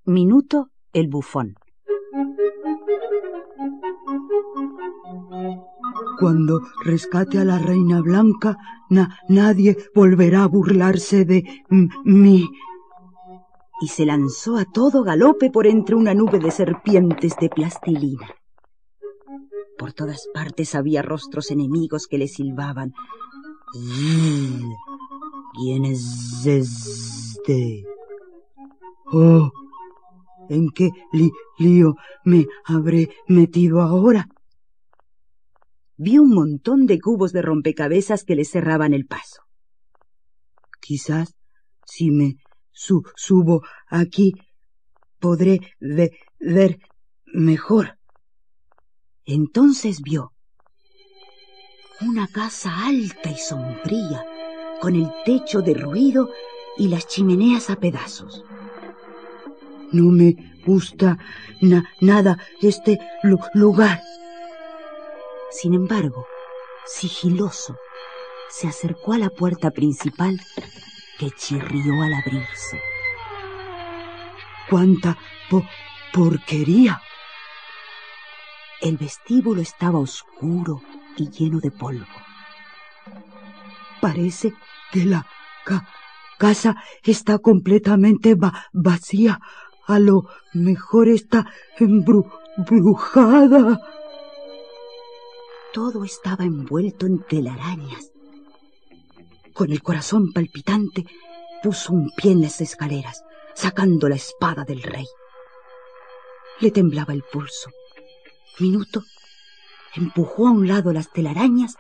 Minuto el bufón. Cuando rescate a la Reina Blanca, nadie volverá a burlarse de mí. Y se lanzó a todo galope por entre una nube de serpientes de plastilina. Por todas partes había rostros enemigos que le silbaban. ¿Quién es este? Oh, ¿en qué lío me habré metido ahora? Vio un montón de cubos de rompecabezas que le cerraban el paso. Quizás si me subo aquí podré ver mejor. Entonces vio una casa alta y sombría, con el techo derruido y las chimeneas a pedazos. No me gusta nada este lugar. Sin embargo, sigiloso, se acercó a la puerta principal, que chirrió al abrirse. ¡Cuánta porquería! El vestíbulo estaba oscuro y lleno de polvo. Parece que la casa está completamente vacía. A lo mejor está embrujada. Todo estaba envuelto en telarañas. Con el corazón palpitante, puso un pie en las escaleras, sacando la espada del rey. Le temblaba el pulso. Minuto empujó a un lado las telarañas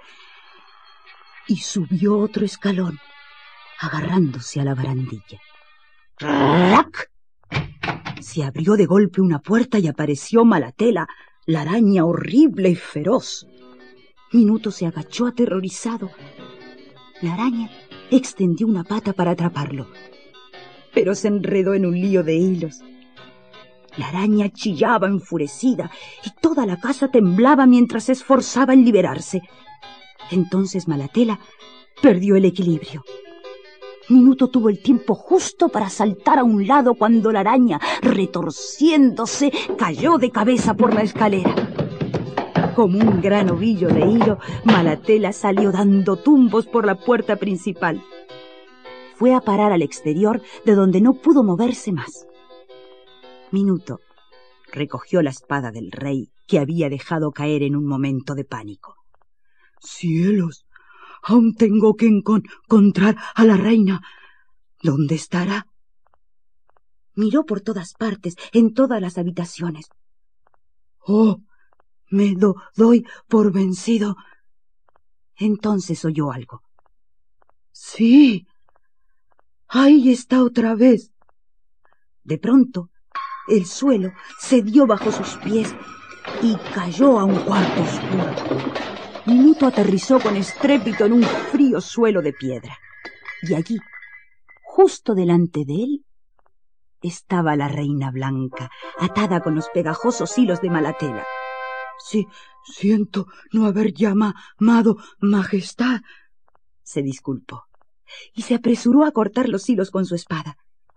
y subió otro escalón, agarrándose a la barandilla. ¡Rac! Se abrió de golpe una puerta y apareció Malatela, la araña horrible y feroz. Minuto se agachó aterrorizado. La araña extendió una pata para atraparlo, pero se enredó en un lío de hilos. La araña chillaba enfurecida y toda la casa temblaba mientras se esforzaba en liberarse. Entonces Malatela perdió el equilibrio. Minuto tuvo el tiempo justo para saltar a un lado cuando la araña, retorciéndose, cayó de cabeza por la escalera. Como un gran ovillo de hilo, Malatela salió dando tumbos por la puerta principal. Fue a parar al exterior, de donde no pudo moverse más. Minuto recogió la espada del rey, que había dejado caer en un momento de pánico. ¡Cielos! Aún tengo que encontrar a la reina. ¿Dónde estará? Miró por todas partes, en todas las habitaciones. ¡Oh! Me doy por vencido. Entonces oyó algo. ¡Sí! ¡Ahí está otra vez! De pronto, el suelo cedió bajo sus pies y cayó a un cuarto oscuro. Minuto aterrizó con estrépito en un frío suelo de piedra. Y allí, justo delante de él, estaba la Reina Blanca, atada con los pegajosos hilos de Malatela. Sí, siento no haber llamado majestad, se disculpó, y se apresuró a cortar los hilos con su espada.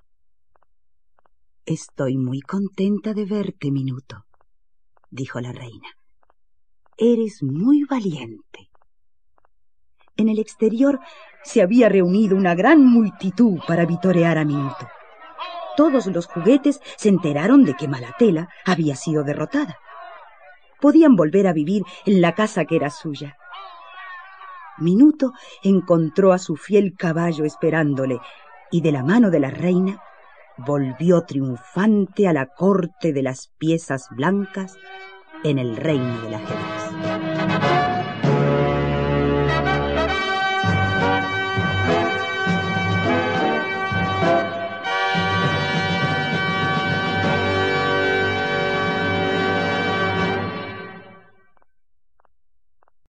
Estoy muy contenta de verte, Minuto, dijo la reina. Eres muy valiente. En el exterior se había reunido una gran multitud para vitorear a Minuto. Todos los juguetes se enteraron de que Malatela había sido derrotada. Podían volver a vivir en la casa que era suya. Minuto encontró a su fiel caballo esperándole y de la mano de la reina volvió triunfante a la corte de las piezas blancas en el reino del ajedrez.